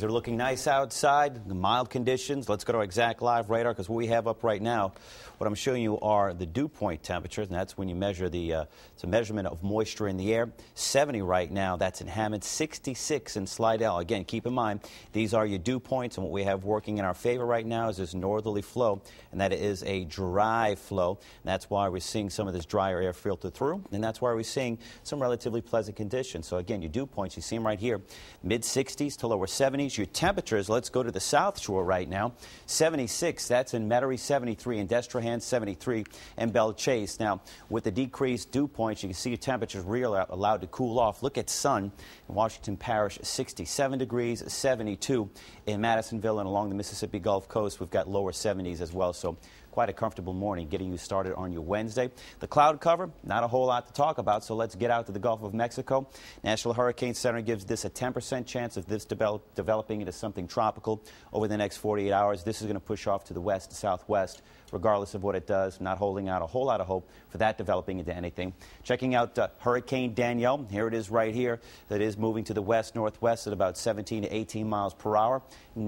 They're looking nice outside, the mild conditions. Let's go to our exact live radar because what we have up right now, what I'm showing you are the dew point temperatures, and that's when you measure it's a measurement of moisture in the air. 70 right now, that's in Hammond, 66 in Slidell. Again, keep in mind, these are your dew points, and what we have working in our favor right now is this northerly flow, and that is a dry flow. And that's why we're seeing some of this drier air filter through, and that's why we're seeing some relatively pleasant conditions. So again, your dew points, you see them right here, mid-60s to lower 70s. Your temperatures, let's go to the South Shore right now. 76, that's in Metairie, 73 in Destrehan, 73 in Belle Chasse. Now, with the decreased dew points, you can see your temperatures really are allowed to cool off. Look at sun in Washington Parish, 67 degrees, 72 in Madisonville, and along the Mississippi Gulf Coast, we've got lower 70s as well. So quite a comfortable morning getting you started on your Wednesday. The cloud cover, not a whole lot to talk about, so let's get out to the Gulf of Mexico. National Hurricane Center gives this a 10% chance of this developing into something tropical over the next 48 hours. This is going to push off to the west, southwest, regardless of what it does. Not holding out a whole lot of hope for that developing into anything. Checking out Hurricane Danielle. Here it is right here. That is moving to the west-northwest at about 17 to 18 miles per hour.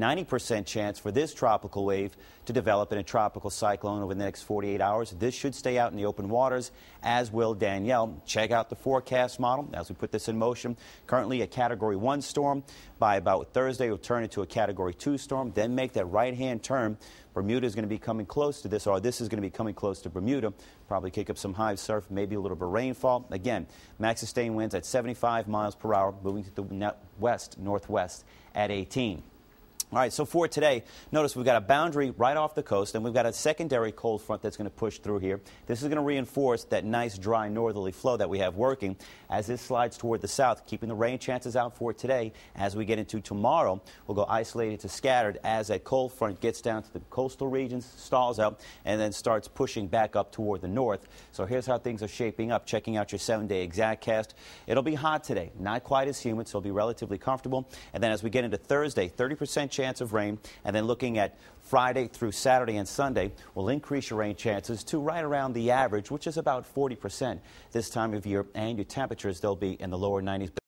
90% chance for this tropical wave to develop in a tropical cyclone over the next 48 hours. This should stay out in the open waters, as will Danielle. Check out the forecast model as we put this in motion. Currently a Category 1 storm. By about Thursday, we'll turn into a Category 2 storm, then make that right-hand turn. Bermuda is going to be coming close to this, or this is going to be coming close to Bermuda. Probably kick up some high surf, maybe a little bit of rainfall. Again, max sustained winds at 75 miles per hour, moving to the west-northwest at 18. All right, so for today, notice we've got a boundary right off the coast, and we've got a secondary cold front that's going to push through here. This is going to reinforce that nice, dry northerly flow that we have working as this slides toward the south, keeping the rain chances out for today. As we get into tomorrow, we'll go isolated to scattered as that cold front gets down to the coastal regions, stalls out, and then starts pushing back up toward the north. So here's how things are shaping up. Checking out your 7-day ExactCast. It'll be hot today, not quite as humid, so it'll be relatively comfortable. And then as we get into Thursday, 30% chance of rain, and then looking at Friday through Saturday and Sunday will increase your rain chances to right around the average, which is about 40% this time of year, and your temperatures, they'll be in the lower 90s.